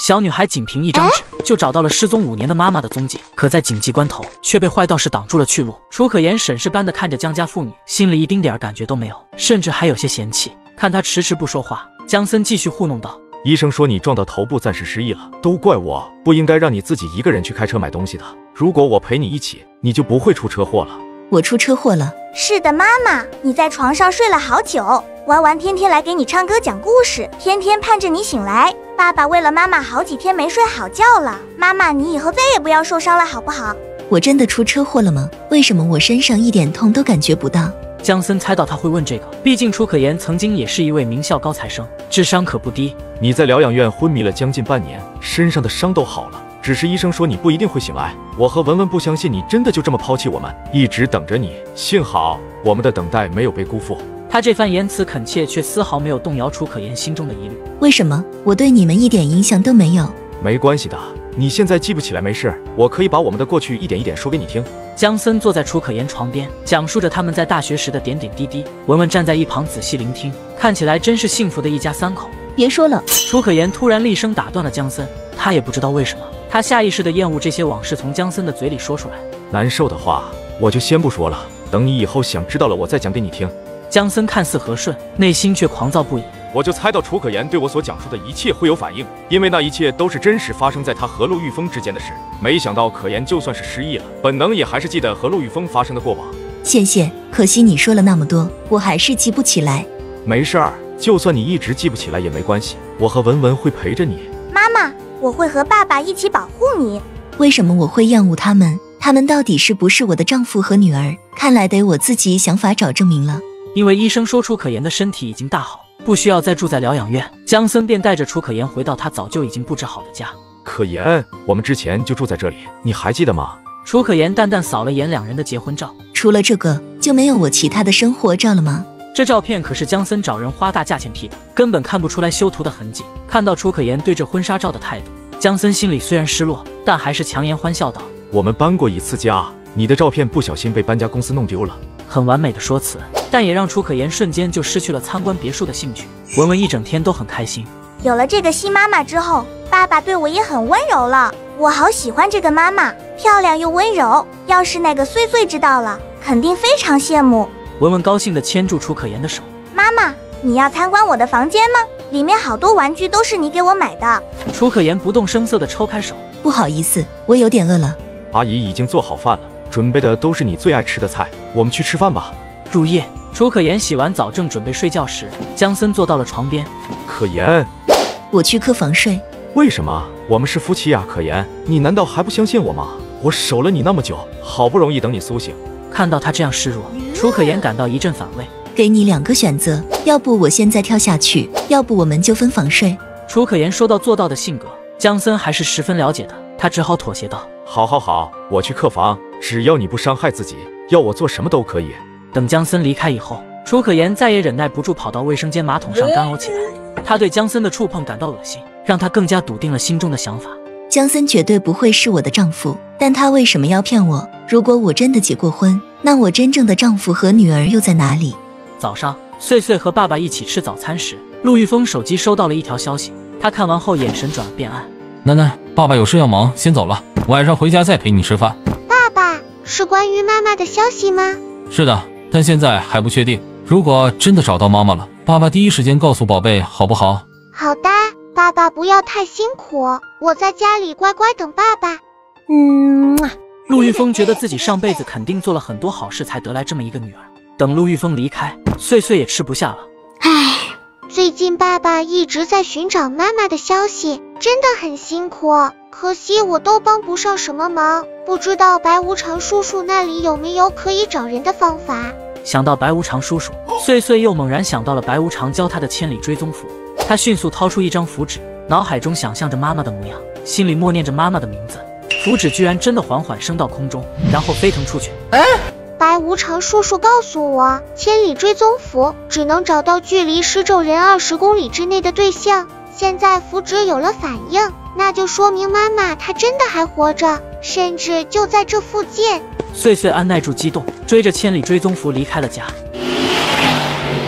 小女孩仅凭一张纸就找到了失踪5年的妈妈的踪迹，可在紧急关头却被坏道士挡住了去路。楚可言审视般的看着江家妇女，心里一丁点感觉都没有，甚至还有些嫌弃。看他迟迟不说话，江森继续糊弄道： 医生说你撞到头部暂时失忆了，都怪我，不应该让你自己一个人去开车买东西的。如果我陪你一起，你就不会出车祸了。 我出车祸了？ 是的，妈妈，你在床上睡了好久，玩完天天来给你唱歌讲故事，天天盼着你醒来。爸爸为了妈妈好几天没睡好觉了，妈妈你以后再也不要受伤了好不好？ 我真的出车祸了吗？为什么我身上一点痛都感觉不到？ 江森猜到他会问这个，毕竟楚可言曾经也是一位名校高材生，智商可不低。 你在疗养院昏迷了将近半年，身上的伤都好了，只是医生说你不一定会醒来。我和文文不相信你真的就这么抛弃我们，一直等着你。幸好我们的等待没有被辜负。 他这番言辞恳切，却丝毫没有动摇楚可言心中的疑虑。 为什么我对你们一点影响都没有？ 没关系的，你现在记不起来没事，我可以把我们的过去一点一点说给你听。 江森坐在楚可言床边，讲述着他们在大学时的点点滴滴。文文站在一旁仔细聆听，看起来真是幸福的一家3口。 别说了！ 楚可言突然厉声打断了江森，他也不知道为什么，他下意识地厌恶这些往事从江森的嘴里说出来。 难受的话我就先不说了，等你以后想知道了我再讲给你听。 江森看似和顺，内心却狂躁不已。 我就猜到楚可言对我所讲述的一切会有反应，因为那一切都是真实发生在他和陆玉峰之间的事。没想到可言就算是失忆了，本能也还是记得和陆玉峰发生的过往。 谢谢，可惜你说了那么多，我还是记不起来。 没事儿，就算你一直记不起来也没关系，我和文文会陪着你。 妈妈，我会和爸爸一起保护你。 为什么我会厌恶他们？他们到底是不是我的丈夫和女儿？看来得我自己想法找证明了。 因为医生说楚可言的身体已经大好，不需要再住在疗养院，江森便带着楚可言回到他早就已经布置好的家。 可言，我们之前就住在这里，你还记得吗？ 楚可言淡淡扫了眼2人的结婚照， 除了这个就没有我其他的生活照了吗？ 这照片可是江森找人花大价钱 P 的，根本看不出来修图的痕迹。看到楚可言对这婚纱照的态度，江森心里虽然失落，但还是强颜欢笑道： 我们搬过一次家，你的照片不小心被搬家公司弄丢了。 很完美的说辞，但也让楚可言瞬间就失去了参观别墅的兴趣。文文一整天都很开心。 有了这个新妈妈之后，爸爸对我也很温柔了，我好喜欢这个妈妈，漂亮又温柔。要是那个碎碎知道了，肯定非常羡慕。 文文高兴地牵住楚可言的手。 妈妈，你要参观我的房间吗？里面好多玩具都是你给我买的。 楚可言不动声色地抽开手。 不好意思，我有点饿了。 阿姨已经做好饭了，准备的都是你最爱吃的菜，我们去吃饭吧。 入夜，楚可言洗完澡正准备睡觉时，江森坐到了床边。 可言， 我去客房睡。 为什么？我们是夫妻啊，可言，你难道还不相信我吗？我守了你那么久，好不容易等你苏醒。 看到他这样示弱，楚可言感到一阵反胃。 给你2个选择，要不我现在跳下去，要不我们就分房睡。 楚可言说到做到的性格，江森还是十分了解的，他只好妥协道： 好好好，我去客房，只要你不伤害自己，要我做什么都可以。 等江森离开以后，楚可言再也忍耐不住，跑到卫生间马桶上干呕起来。他对江森的触碰感到恶心，让他更加笃定了心中的想法。 江森绝对不会是我的丈夫，但他为什么要骗我？如果我真的结过婚，那我真正的丈夫和女儿又在哪里？ 早上，穗穗和爸爸一起吃早餐时，陆玉峰手机收到了一条消息，他看完后眼神转而变暗。 楠楠，爸爸有事要忙，先走了，晚上回家再陪你吃饭。 爸爸，是关于妈妈的消息吗？ 是的，但现在还不确定。如果真的找到妈妈了，爸爸第一时间告诉宝贝，好不好？ 好的，爸爸不要太辛苦，我在家里乖乖等爸爸。 陆玉峰觉得自己上辈子肯定做了很多好事，才得来这么一个女儿。等陆玉峰离开，穗穗也吃不下了。 唉，最近爸爸一直在寻找妈妈的消息，真的很辛苦，可惜我都帮不上什么忙，不知道白无常叔叔那里有没有可以找人的方法。 想到白无常叔叔，穗穗又猛然想到了白无常教他的千里追踪符。他迅速掏出一张符纸，脑海中想象着妈妈的模样，心里默念着妈妈的名字。符纸居然真的缓缓升到空中，然后飞腾出去。 白无常叔叔告诉我，千里追踪符只能找到距离施咒人20公里之内的对象。现在符纸有了反应，那就说明妈妈她真的还活着，甚至就在这附近。穗穗按耐住激动，追着千里追踪符离开了家。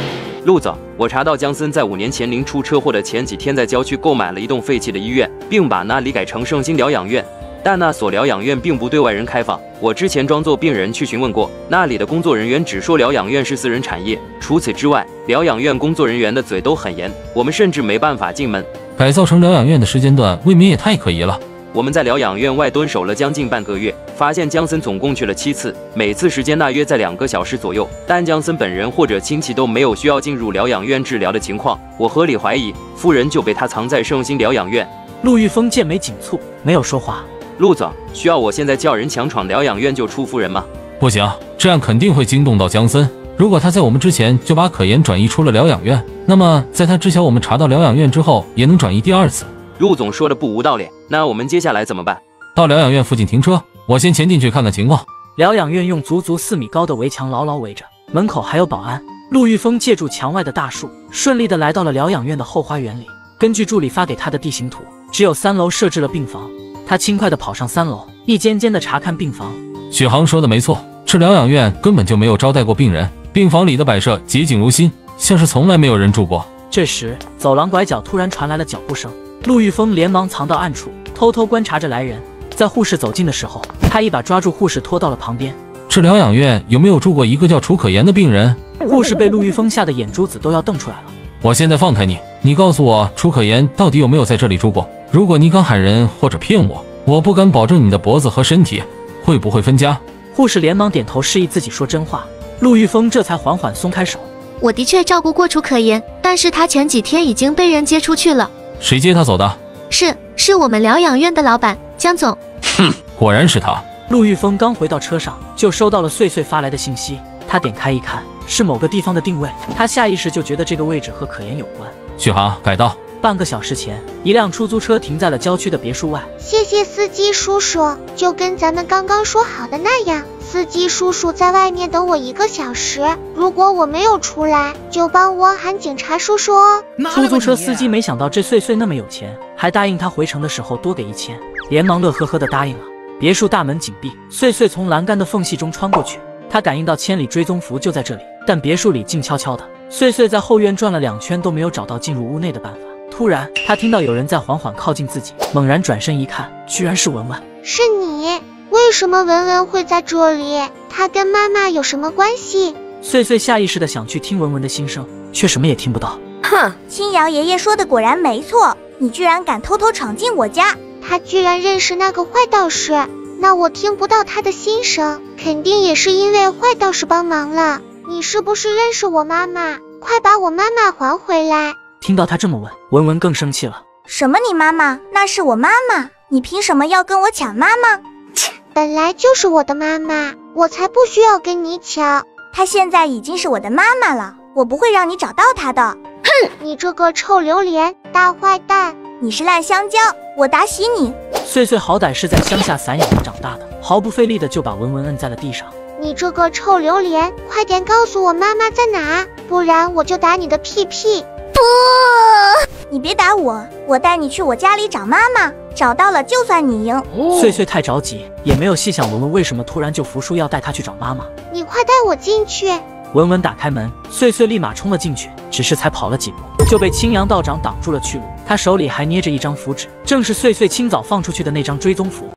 陆总，我查到江森在5年前您出车祸的前几天，在郊区购买了一栋废弃的医院，并把那里改成圣心疗养院。但那所疗养院并不对外人开放。我之前装作病人去询问过，那里的工作人员只说疗养院是私人产业。除此之外，疗养院工作人员的嘴都很严，我们甚至没办法进门。 改造成疗养院的时间段未免也太可疑了。 我们在疗养院外蹲守了将近半个月，发现江森总共去了7次，每次时间大约在2个小时左右。但江森本人或者亲戚都没有需要进入疗养院治疗的情况，我合理怀疑夫人就被他藏在圣心疗养院。 陆玉峰剑眉紧蹙，没有说话。 陆总，需要我现在叫人强闯疗养院救出夫人吗？ 不行，这样肯定会惊动到江森。如果他在我们之前就把可言转移出了疗养院，那么在他知晓我们查到疗养院之后，也能转移第2次。 陆总说的不无道理，那我们接下来怎么办？ 到疗养院附近停车，我先前进去看看情况。 疗养院用足足4米高的围墙牢牢围着，门口还有保安。陆玉峰借助墙外的大树，顺利地来到了疗养院的后花园里。根据助理发给他的地形图，只有3楼设置了病房。他轻快地跑上3楼，一间间地查看病房。 许航说的没错，这疗养院根本就没有招待过病人，病房里的摆设洁净如新，像是从来没有人住过。 这时，走廊拐角突然传来了脚步声。陆玉峰连忙藏到暗处，偷偷观察着来人。在护士走近的时候，他一把抓住护士拖到了旁边。 这疗养院有没有住过一个叫楚可言的病人？ 护士被陆玉峰吓得眼珠子都要瞪出来了。 我现在放开你，你告诉我楚可言到底有没有在这里住过？如果你敢喊人或者骗我，我不敢保证你的脖子和身体会不会分家。 护士连忙点头示意自己说真话。陆玉峰这才缓缓松开手。 我的确照顾过楚可言，但是他前几天已经被人接出去了。 谁接他走的？ 是我们疗养院的老板江总。 哼，果然是他。 陆玉峰刚回到车上，就收到了穗穗发来的信息。他点开一看，是某个地方的定位。他下意识就觉得这个位置和可言有关。 续航改道。 半个小时前，一辆出租车停在了郊区的别墅外。 谢谢司机叔叔，就跟咱们刚刚说好的那样，司机叔叔在外面等我1个小时，如果我没有出来，就帮我喊警察叔叔哦。 出租车司机没想到这穗穗那么有钱，还答应他回城的时候多给1000，连忙乐呵呵地答应了。别墅大门紧闭，穗穗从栏杆的缝隙中穿过去，他感应到千里追踪符就在这里，但别墅里静悄悄的。穗穗在后院转了2圈都没有找到进入屋内的办法。突然，他听到有人在缓缓靠近自己，猛然转身一看，居然是文文。 是你？为什么文文会在这里？她跟妈妈有什么关系？ 穗穗下意识地想去听文文的心声，却什么也听不到。 哼，青瑶爷爷说的果然没错，你居然敢偷偷闯进我家！ 他居然认识那个坏道士，那我听不到他的心声，肯定也是因为坏道士帮忙了。你是不是认识我妈妈？快把我妈妈还回来！ 听到他这么问，文文更生气了。 什么你妈妈？那是我妈妈，你凭什么要跟我抢妈妈？ 本来就是我的妈妈，我才不需要跟你抢。 她现在已经是我的妈妈了，我不会让你找到她的。 哼，你这个臭榴莲，大坏蛋！ 你是烂香蕉，我打死你！ 穗穗好歹是在乡下散养长大的，毫不费力的就把文文摁在了地上。 你这个臭榴莲，快点告诉我妈妈在哪，不然我就打你的屁屁！ 不，你别打我，我带你去我家里找妈妈，找到了就算你赢。 穗穗太着急，也没有细想文文为什么突然就服输要带她去找妈妈。 你快带我进去！ 文文打开门，穗穗立马冲了进去，只是才跑了几步，就被青阳道长挡住了去路。他手里还捏着一张符纸，正是穗穗清早放出去的那张追踪符。